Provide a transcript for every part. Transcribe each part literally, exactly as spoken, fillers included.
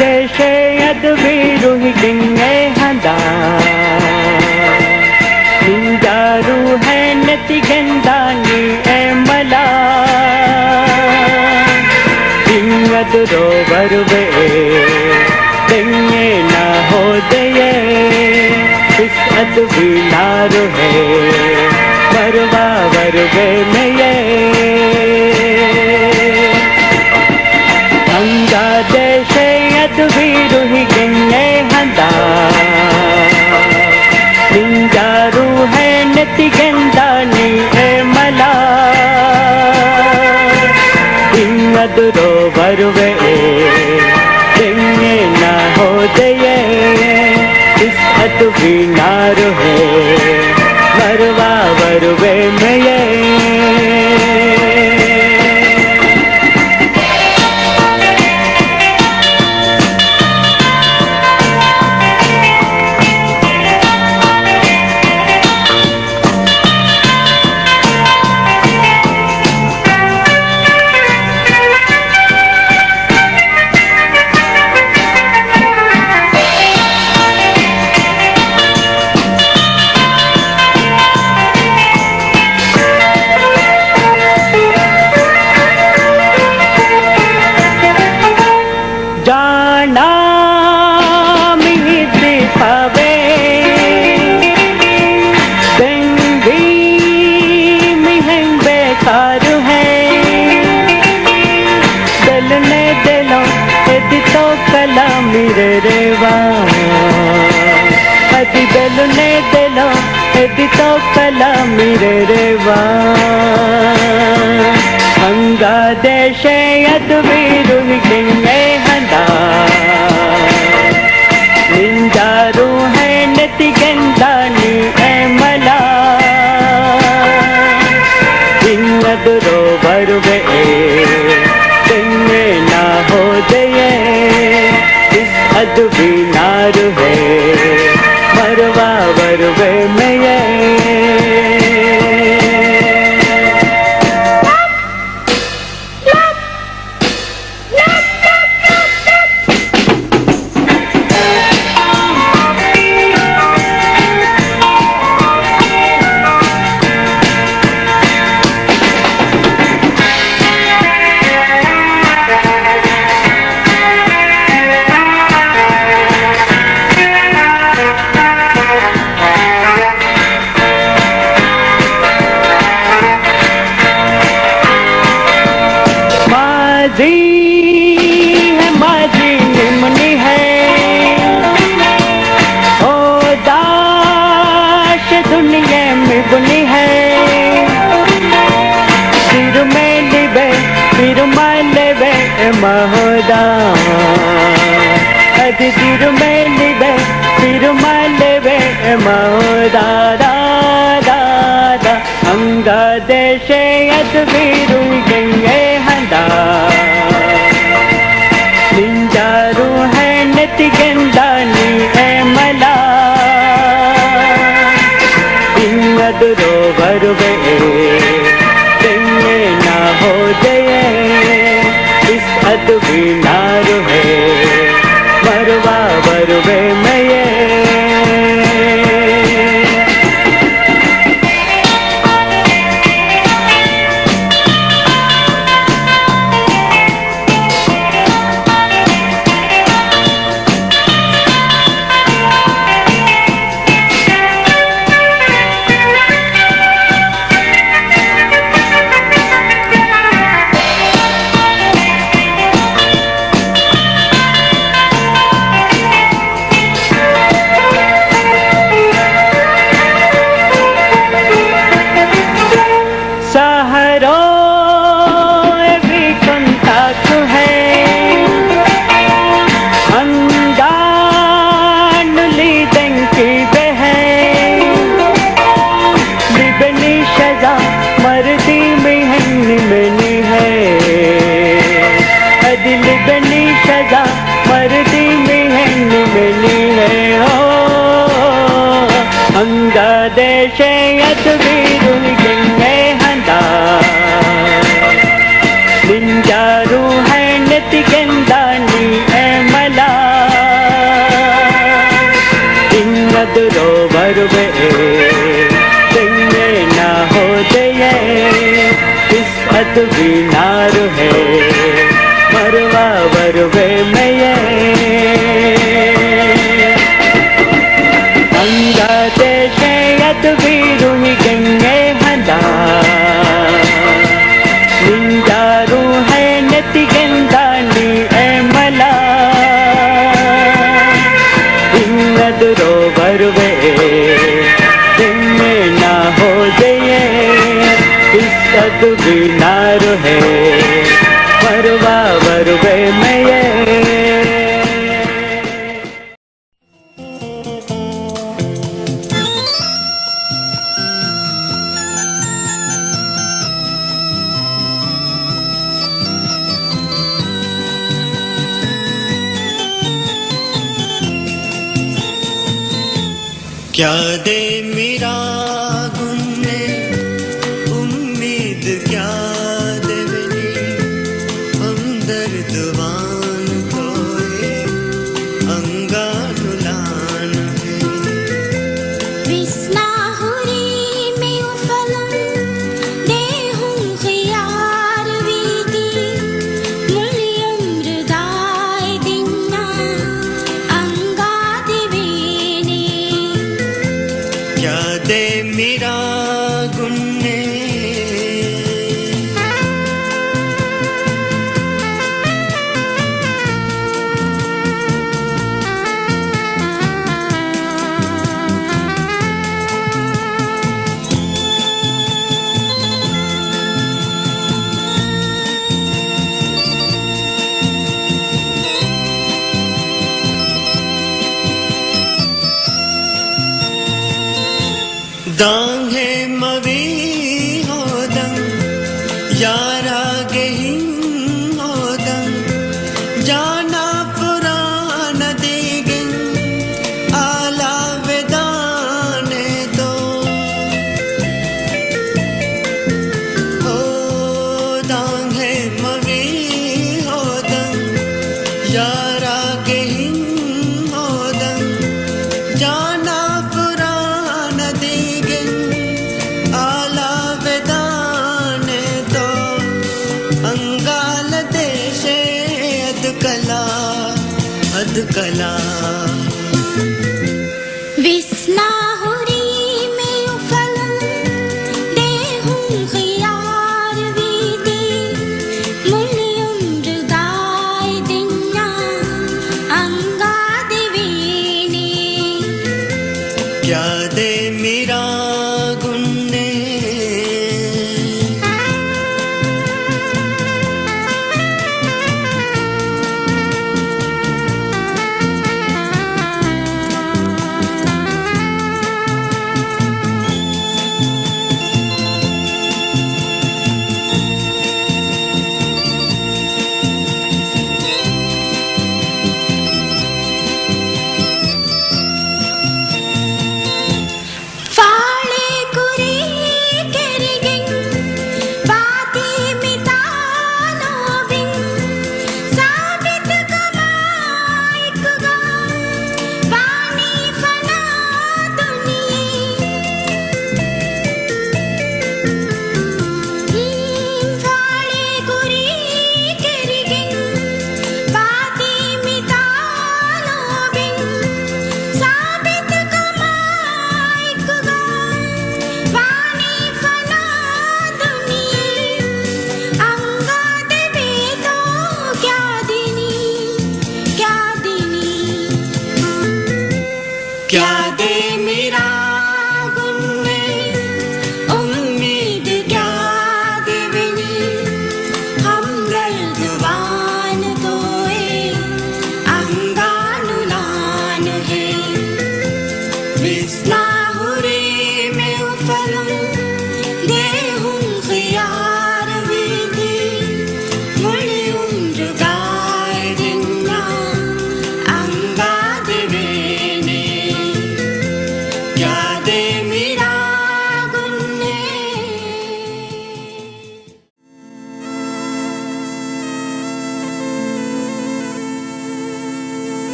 ದೇಶೆ ಅದುವೀರು ಹಿಡಿಂಗೆ ಹದ ಹಿಂದಾರು ಹೆಣ್ಣತಿಗೆಂದಾನಿ ಎಮಲ ಹಿಂಗದುರೋ ಬರುವೆ ತೆಂಗೆ ನ ಹೋದೆಯೇ ಇಸ್ ಅದುವೀನಾರು ಹೇ ಬರುವ ಬರುವೆ ಮೇಯೇ ಹಂಗ ದೇಶೆ ಅದುವೀರು ಹಿಡಿಂಗೆ ಹದ ಹಿಂದಾರು ಹೆಣ್ಣತಿಗೆಂದಾನಿ ಎಮಲ ಹಿಂಗದುರೋ ಬರುವೆ ತೆಂಗೆ ನ ಹೋದೆಯೇ ಇಸ್ ಅದುವೀನಾರು ಹೇ ಬರುವ ಬರುವೆ ಮೇಯೇ मेरे रेवा अति दिल ने दिलो यदि तो कला मेरे रेवा हंगा देशे अदवीरु हिडिंगे हंदा निंजारू है नतिगंदानी एमला हिंगदुरो बरुवे तेंगे ना हो दये अदवीनारू है बरवा बरवे मेये माजी है माजी निमनी है ओ दाश दुनिया में बुनी है सिर में लिबे सिर में लेबे महोदा अति सिर में लिबे सिर में लेबे महोदा दादा दा अंगा देशे अदवीरु गंगे हंदा निंजारू है नतिगंदानी एमला इंगदुरो बरुवे तेंगे ना हो दये इस अदवीनारू है बरवा बरुवे मेये यत बीनार है मरवा वरवे में ये अंगा देशे यत बीरू ही गंगे हंदा निंजारू है नति गंदानी ए मला इंगद रो वरवे ना हो जाए इज्जत बीनार है मरवा वरवे में ये क्या दे मेरा गुन्ने उम्मीद क्या देवनी हमदर्दवान कोए अंगानुलान है विस्ना हुरी में उफलम देहूं खियार वीती मुलियम मृदाय दिन्ना अंगा दिवेने क्या दे मेरा गुन्ने दांगे मवी होदं यारा गेहिं होदं जाना पुरान दिगं आला वेदाने तो ओ दांगे मवी होदं यारा गेहिं होदं जाना कला विस्ना हुरी में उफलम देहूं खियार वीती मुलियम मृदाय दिन्ना अंगा दिवेने क्या दे मेरा गुन्ने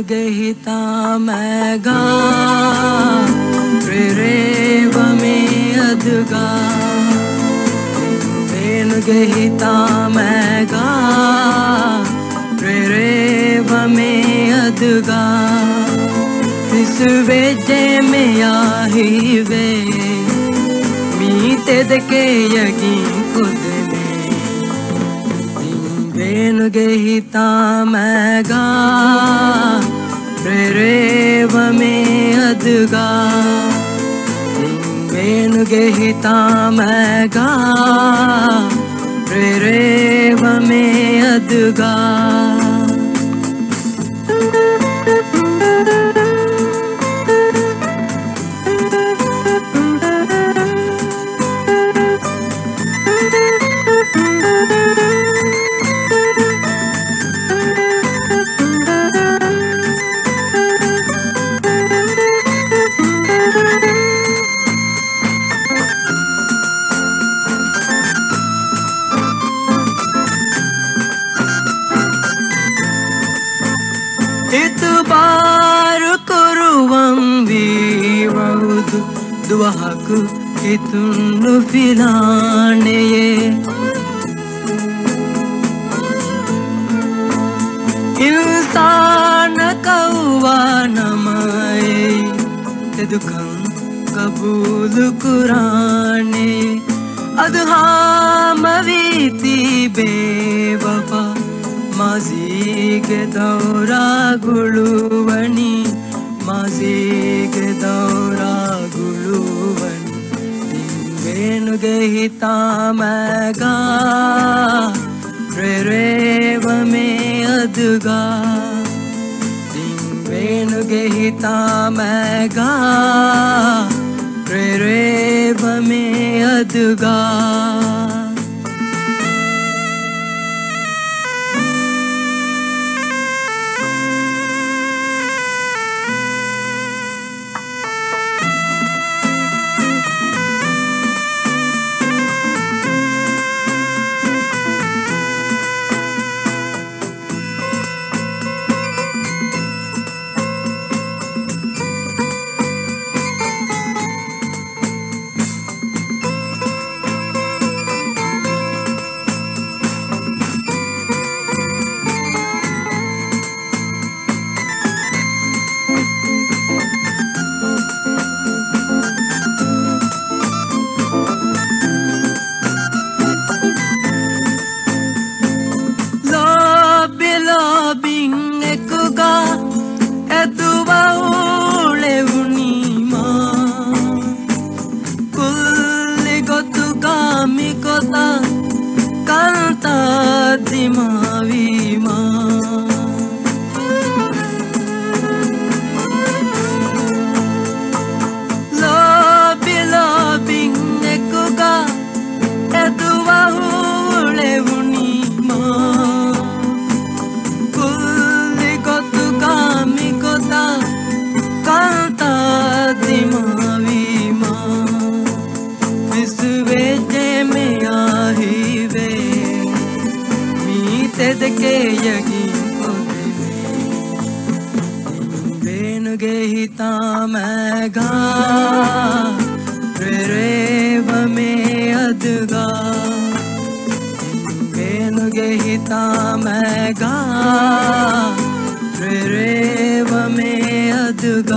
गे हिता मैं गा रेव में अदगा बेन गे हिता मैं गा रेव में अदगा इस वेजे में आही वे मीते दके यगी खुद बेन गे हिता मैं गा रेव में अदगा बेन गे हिता मैं गा रेव में अदगा दुआku hitunu filane ye insan kauwa namaye tedukan kabul kurane adham viti bewafa mazi ke daura guluvani mazi ke daura बेन गे हिता मैं गा रेव में अदगा बेन गे हिता मैं गा रेव में अदगा के यगी बेन गे हिता मैं गा रेव में अदगा बेन गे हिता मैं गा रेव में अदगा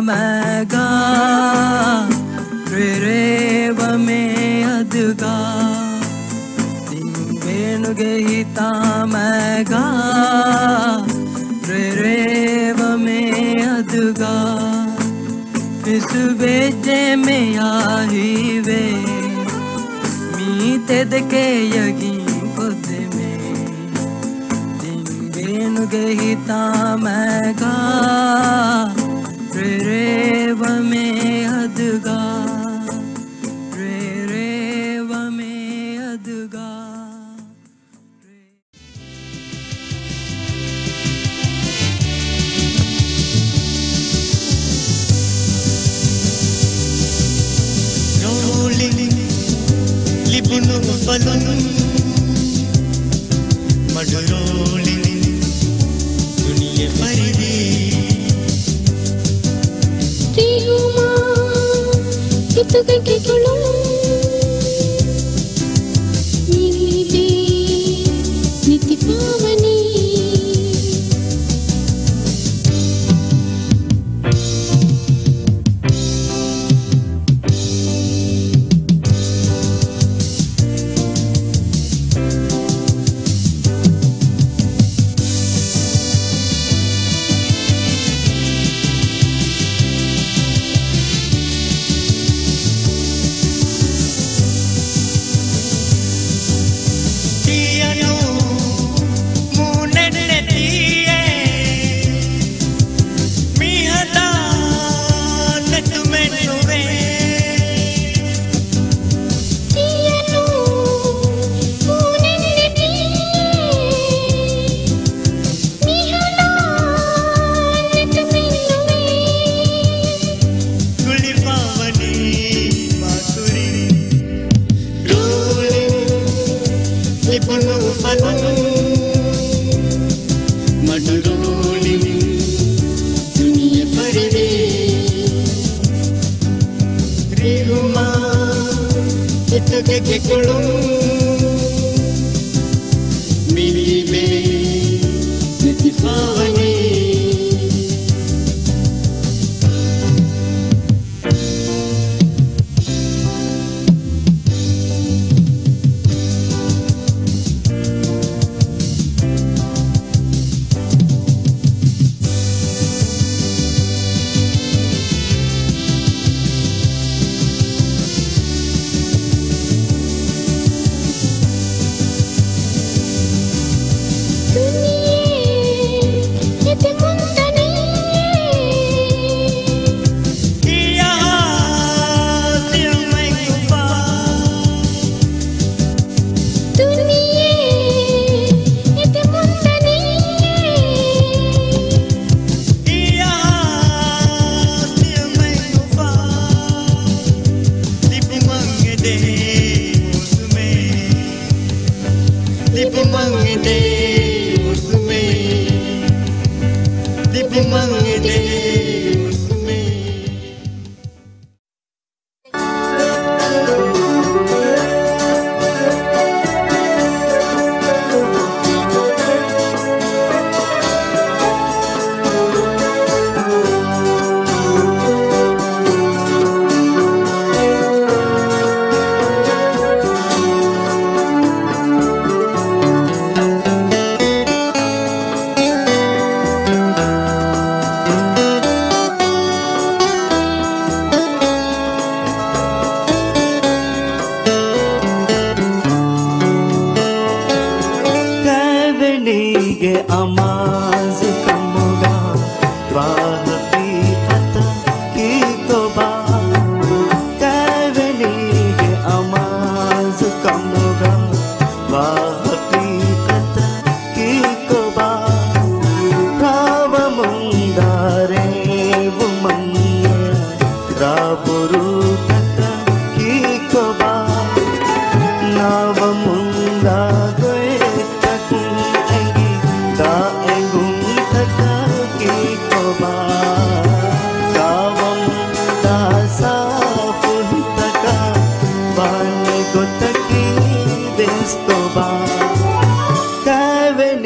मैं गा रे रे व में अदगा निंगे हिता मैं गा रे रे व में अदगा इस बेजे में आई वे मी ते दके यकीन खुद में निंगे नुगे हिता मैं गा रे रे व में अदगा रे रे व में अदगा rolling libunu falun mad rolling duniya faridi Rihuma itu keke kulung Nilibe niti pavani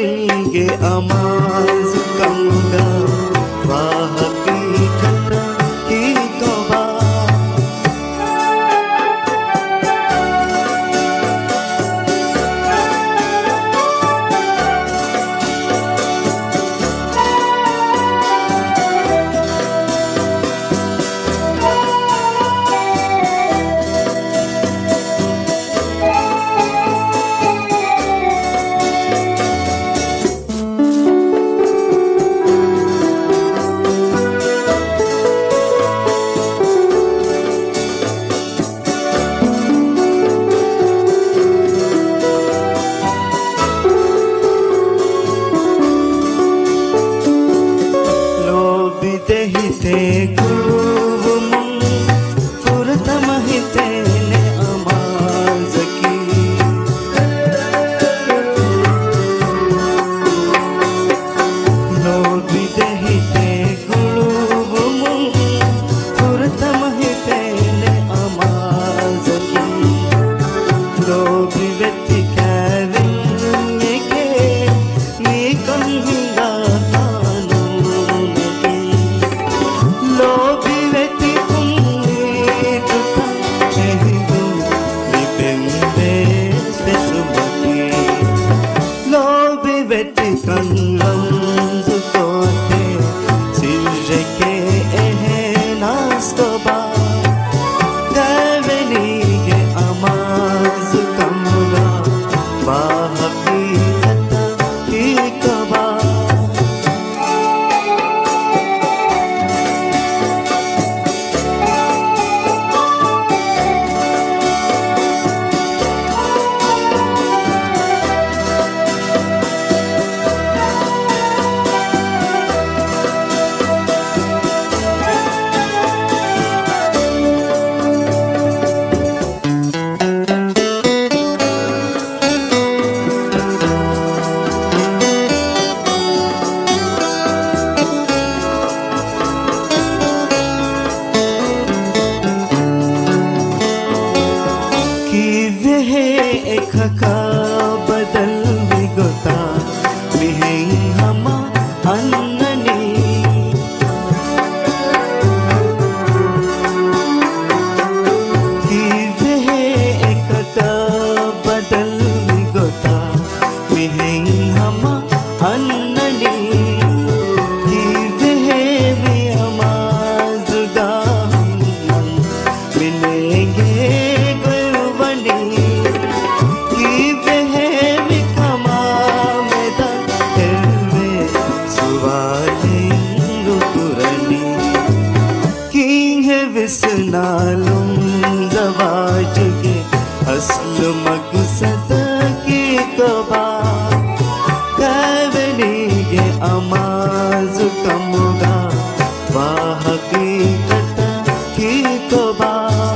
Amaz kamga wahaki khata وتكن رمز توتي سرك احناس توبا كابنيك اماز كمغا باحقيقت کی کبا का बदल बिगोता मिहें हम अन्ननी कि वह एक का बदल बिगोता मिहें हम अन्ननी कि वह भी हमाज गाम मिलेंगे विसनालुम ज़वाज के असल मकसद की कबा कवनीगे अमाज कमुगा बाहकीकत की कबा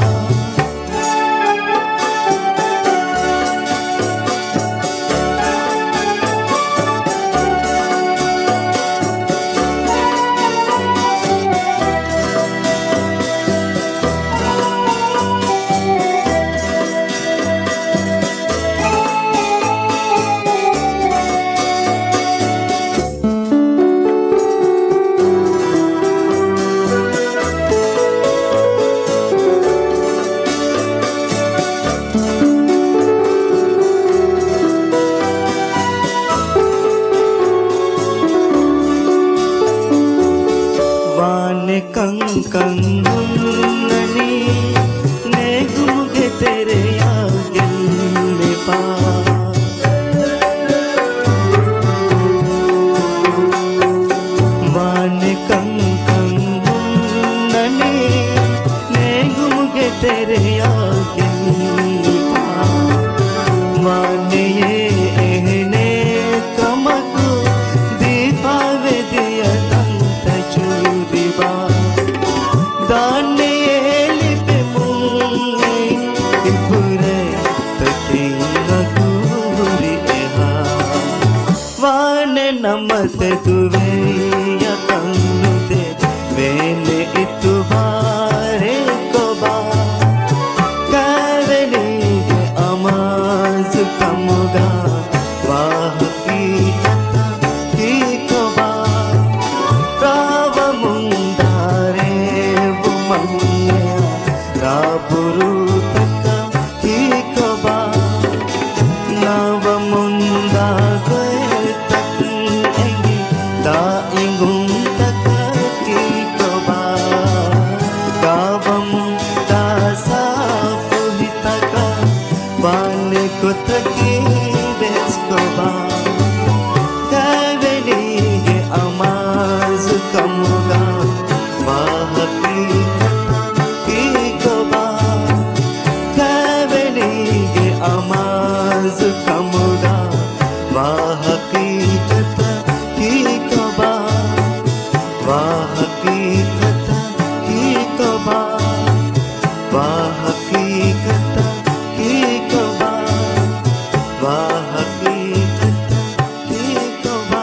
कंगुननी ने गुमगे तेरे आगे ले पा वाने कंगुननी ने गुमगे तेरे आगे ले पा वाने ये एहने कमको दीपावे दिया दंत चूरी बा दाने लिपे मुंगे इपुरे तकिंगा कुरी एहा वाने नमत तुवे या तंगुदे वेने इतुबारे कोबा कवनी के अमाज कमुगा वाहकीकत की कोबा राव मुंदारे रापुरु तक की कबा नव मुंदा गए तक एंगी दाइंगुं तक की कबा गावम दासाफ ही तक बान को तकी बेस कबा कवनी के अमाज कमुगा आमाज कमुगा वाहकीकत की कबा वाहकीकत की कबा वाहकीकत की कबा वाहकीकत की कबा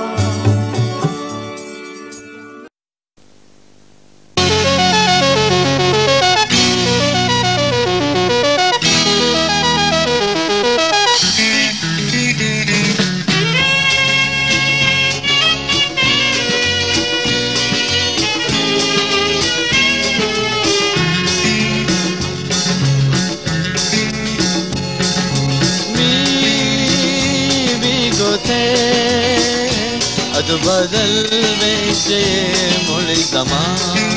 Mi bigote ಅದು ಬದಲ್ಬೇಕೆ ಮುಳಿ ಜಮಾನ್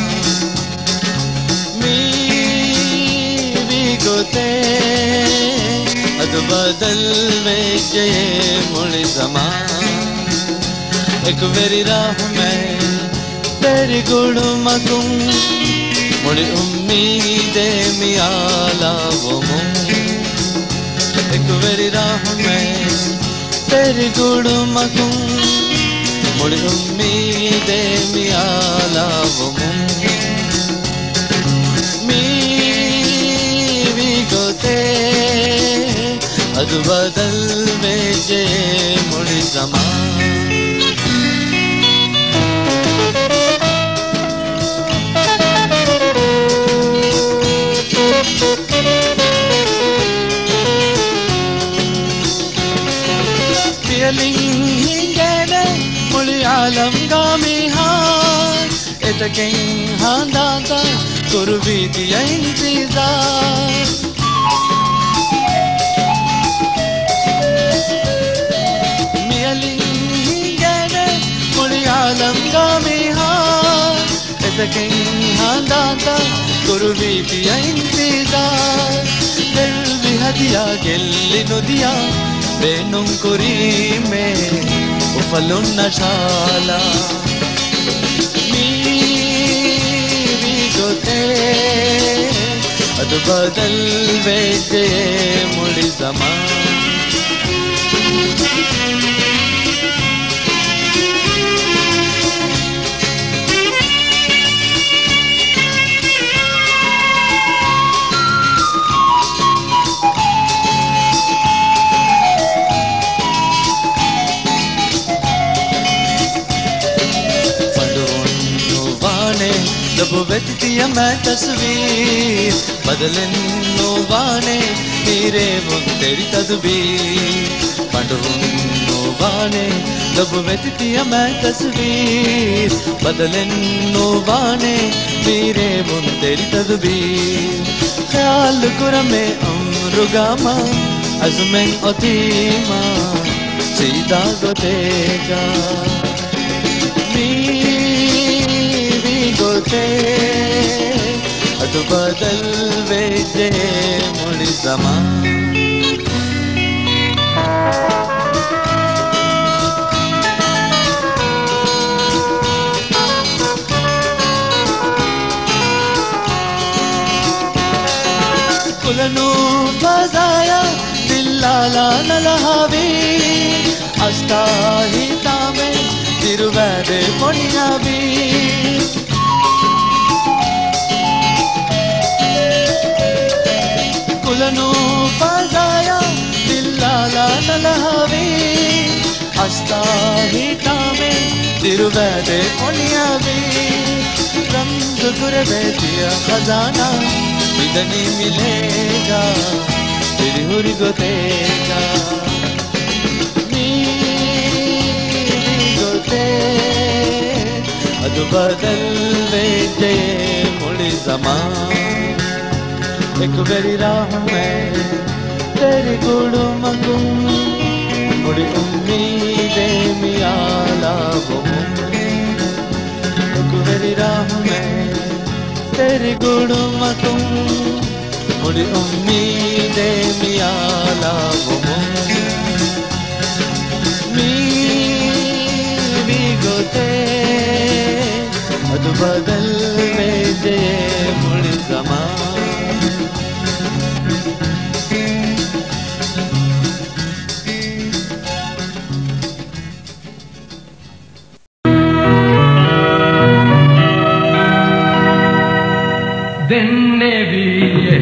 ಮೀರಿ ಗೊತ್ತೇ ಅದು बदलवेके मुड़ी ज़मान एक मेरी राह में तेरी गुड़मकुम मुड़ी उम्मीदें मियाला वो मुम एक मेरी राह में तेरी गुड़मकुम मुड़ी उम्मीदें मियाला वो मुम मीरी गोते ಅದು ಬದಲ್ಬೇಕೆ ಮುಳಿ ज़मान पियलिंगेने मुಳಿ आलमगामी हार एतके हांदाता कुर्बीतिया इंतजार आलमगामी हार एतके हांदाता कुर्बीतिया इंतजार दिल भी हदिया ಗೆಲ್ಲಿ ನುದಿಯ ಬೇನುಂಕುರಿ ಮೇ ಉಫಲುನ್ನ ಶಾಲ ಮೀರಿ ಗೊತ್ತೇ ಅದು ಬದಲ್ಬೇಕೆ ಮುಳಿ ज़मान जब व्यक्ति मैं तस्वीर बदलनु वाने तेरे वो तेरी तदबीर पंडनु वाने जब व्यक्ति मैं तस्वीर बदलनु वाने तेरे वो तेरी तदबीर ख्याल कुरमे अमरुगामा अज़में अतीमा सीधा गोतेगा गोते ಅದು ಬದಲ್ಬೇಕೆ ಮುಳಿ ज़मान ಕುಲನು ಬಜಾಯ ದಿಲ್ಲಾಲ ನಲಹಾವಿ ಅಸ್ತಾಹಿತಾಮೆ ತಿರುವದೆ ಪೊಣಿಯಾವಿ ಕುಲನು ಬಜಾಯ ದಿಲ್ಲಾಲ ನಲಹಾವಿ ಅಸ್ತಾಹಿತಾಮೆ ತಿರುವದೆ ಪೊಣಿಯಾವಿ रमज़ गुरबे दिया खजाना इधनी मिलेगा तेरी हुरी गोतेगा नीरी गोते ಅದು बदलवेके मुड़ी ज़मान एक मेरी राह में तेरी गुड़मकुम मुड़ी उम्मीदें मियाला वो मेरी राह में तेरी गुड़मकुम मुड़ी उम्मीदें मियाला वो मीरी गोते ಅದು बदलवेके मुड़ी ज़मान दिन ने भी ये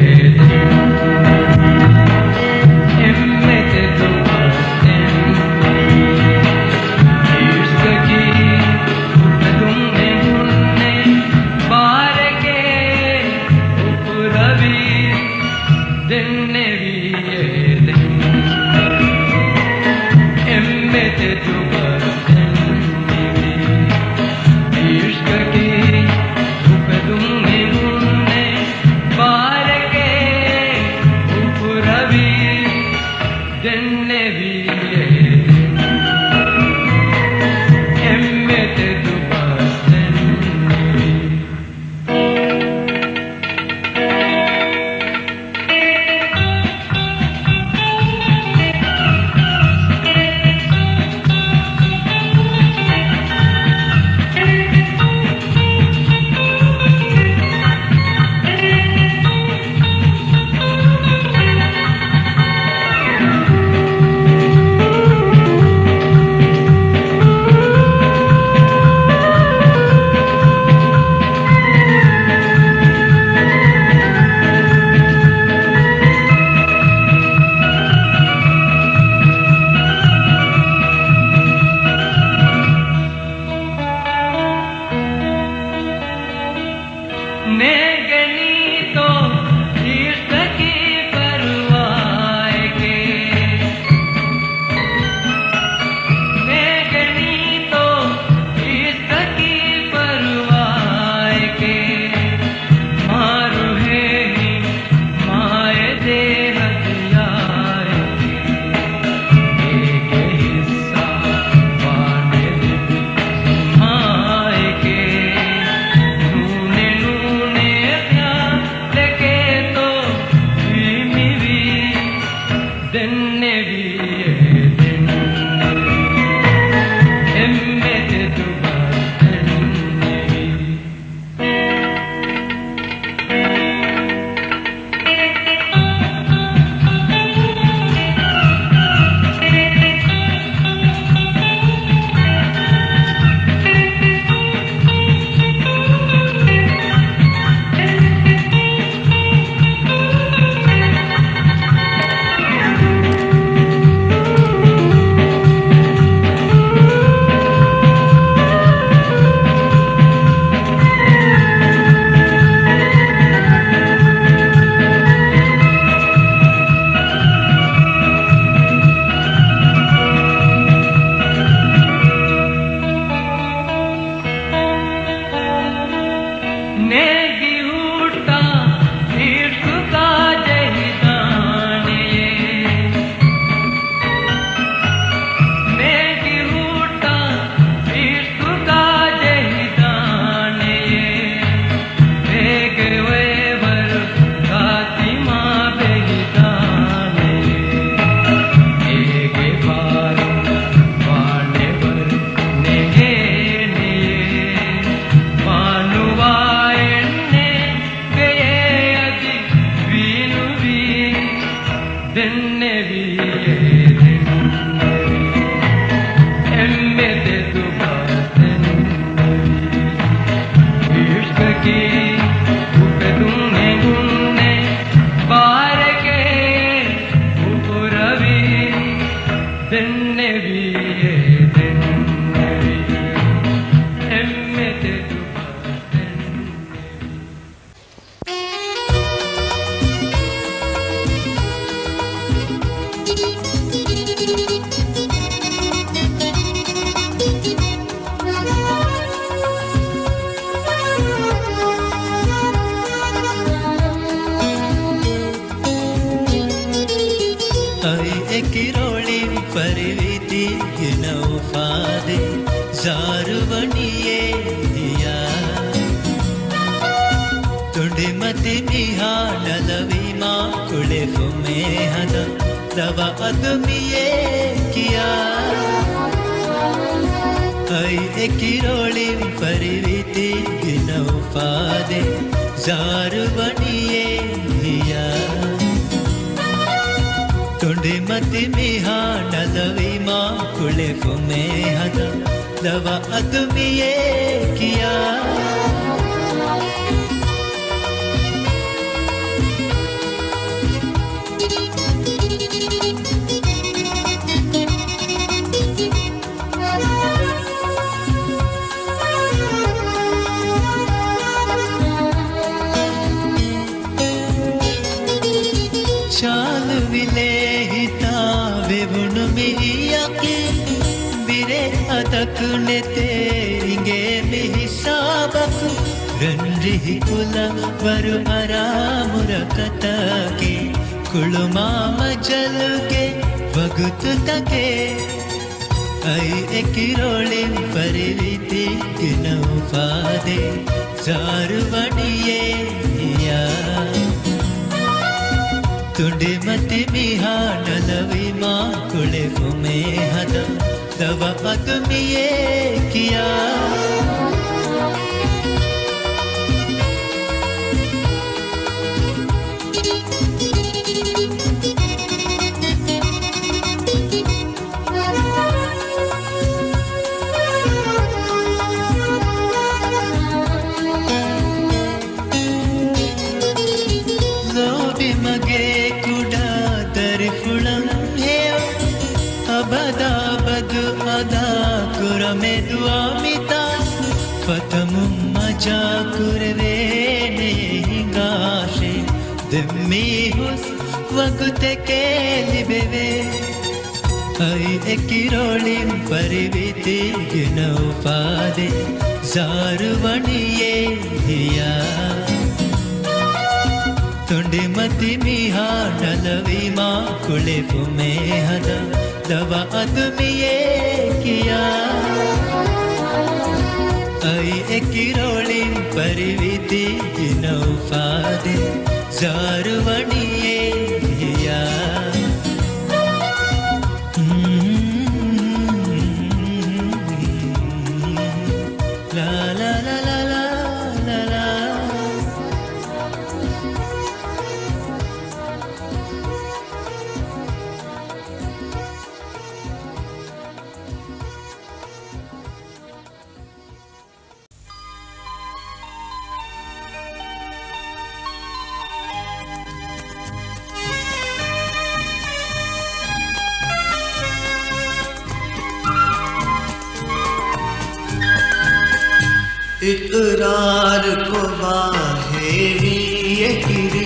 इकरार को बाहे भी यकीरे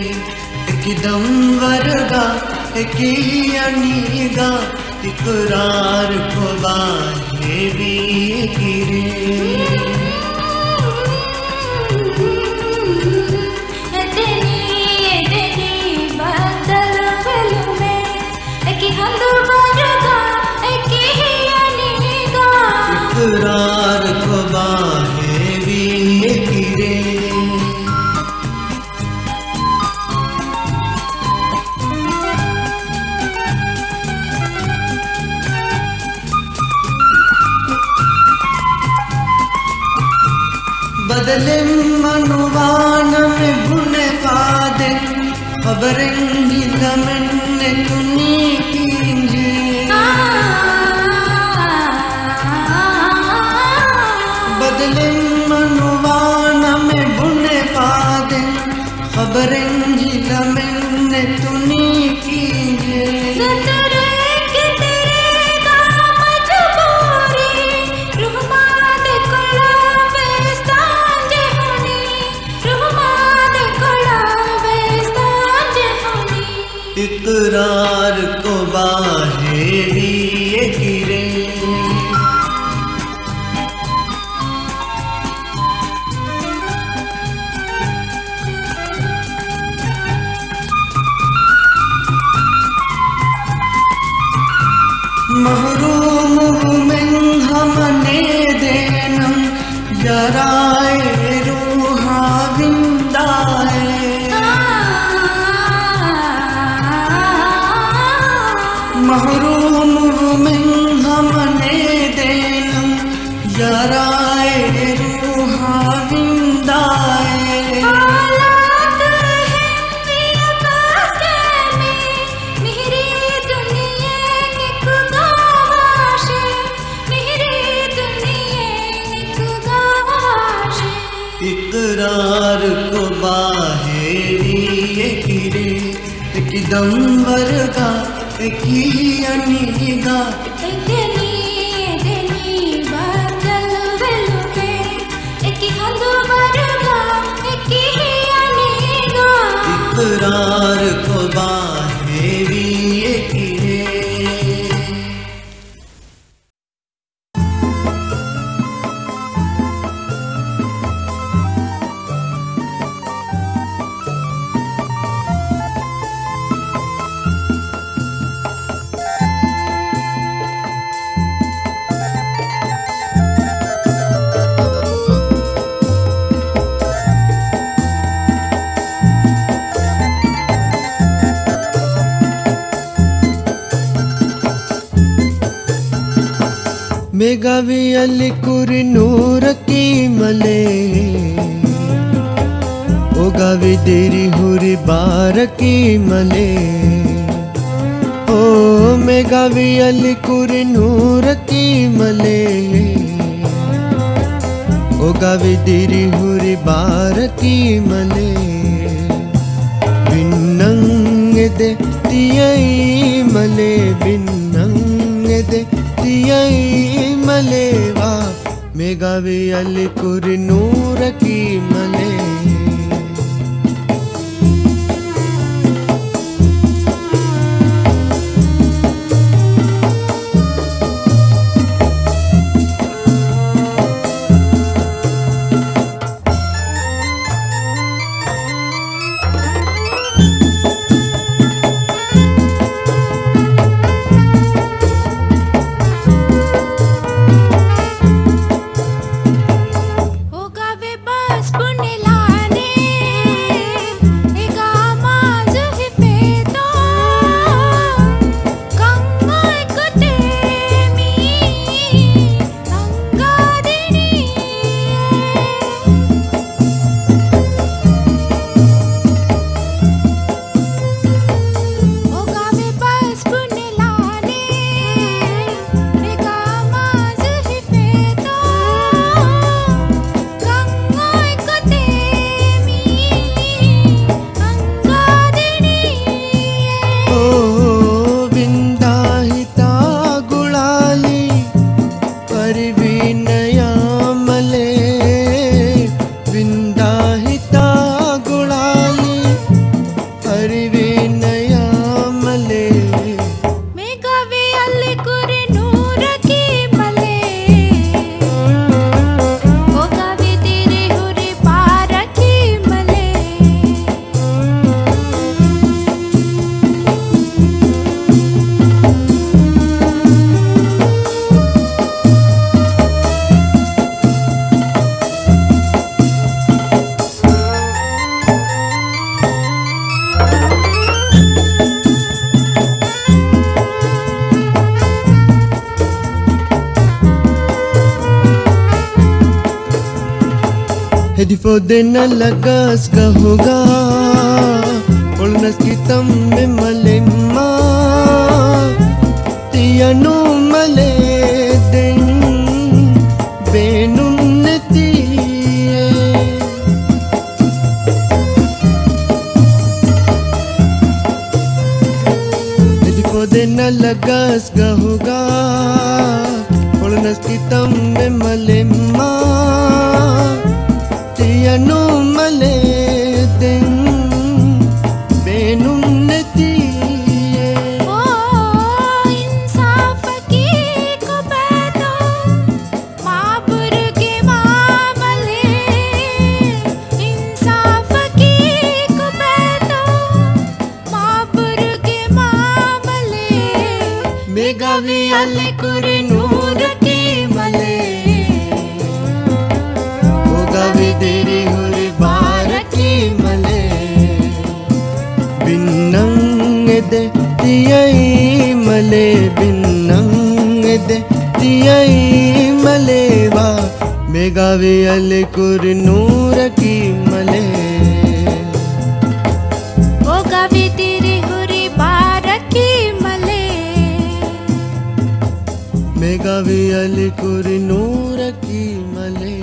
एकदम वरगा यकीनिगा इकरार को बाहे भी यकीरे इकरार को बाहे भी यकीरे बदले मनुवान में बुने पादे खबरेंगी लमने तुनी कींजे बदले मनुवान में बुने पादे खबरेंगी लमने तुनी कींजे तेरे के तेरे गाना महरूम में हमने देनम जराए रूहा विंदाए महरूम में हमने देनम जराए रूहा विंदाए इकरार को बाहेरी ये किरे एकदम वर्गा की अनिगा इतनी इतनी बदल वेलुके एक हंद वर्गा की अनिगा इकरार को बाहेरी ये किरे मेगावी अली कुरी नूर की मले ओ गावी देरी हुरी बार की मले ओ मेगावी अली कुरी नूर की मले ओ गावी देरी हुरी बार की मले बिन्नंग दे तियई मले बिन्नंग दे तियई मलेवा मेगावी अली कुरी नूर की मले Difodena lagas kahuga Olnas kitam me malemma Tiyanu male den benun netiye Difodena lagas kahuga Olnas kitam me malemma Tiyanu male den benun netiye Oh insaf ki ko beto maabur ke maamale insaf ki ko beto maabur ke maamale मेगावी अले कुरी नूर की मले ओगावी देरी हुरी बार की मले बिन्नंग दे तियाई मले बिन्नंग दे तियाई मले वा मेगावी अले कुरी नूर की मले ओगावी तेरी हुरी बार की मले मेगावी अली कुरी नूर की मले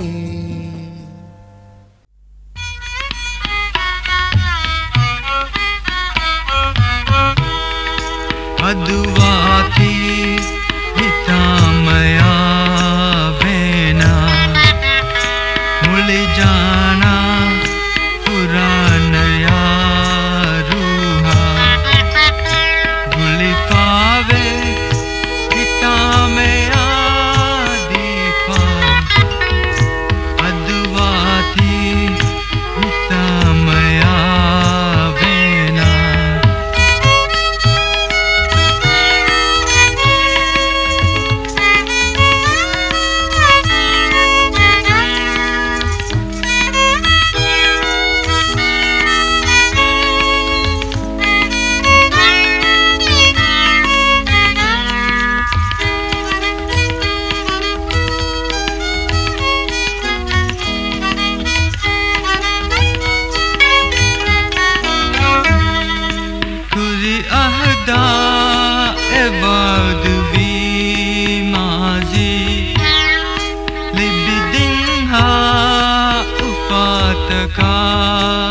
अदुवाती हितामया वेना मुले जाना पुरानया रूहा गुली पावे हितामया दीपा अदुवाती हितामया वेना ahda evard vi mazi libidin ha ufat ka